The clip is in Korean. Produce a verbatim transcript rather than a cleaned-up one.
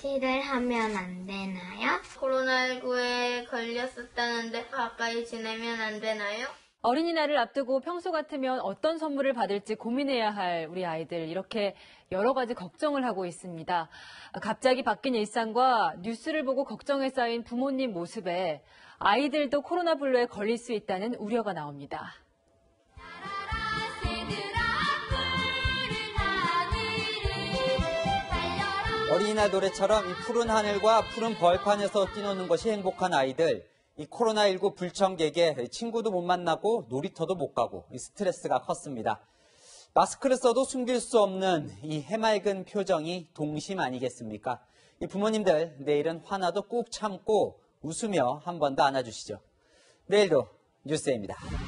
파티를 하면 안 되나요? 코로나십구에 걸렸었다는데 가까이 지내면 안 되나요? 어린이날을 앞두고 평소 같으면 어떤 선물을 받을지 고민해야 할 우리 아이들, 이렇게 여러 가지 걱정을 하고 있습니다. 갑자기 바뀐 일상과 뉴스를 보고 걱정에 쌓인 부모님 모습에 아이들도 코로나블루에 걸릴 수 있다는 우려가 나옵니다. 어린이날 노래처럼 이 푸른 하늘과 푸른 벌판에서 뛰노는 것이 행복한 아이들. 이 코로나십구 불청객에 친구도 못 만나고 놀이터도 못 가고 이 스트레스가 컸습니다. 마스크를 써도 숨길 수 없는 이 해맑은 표정이 동심 아니겠습니까? 이 부모님들 내일은 화나도 꾹 참고 웃으며 한 번 더 안아주시죠. 내일도 뉴스입니다.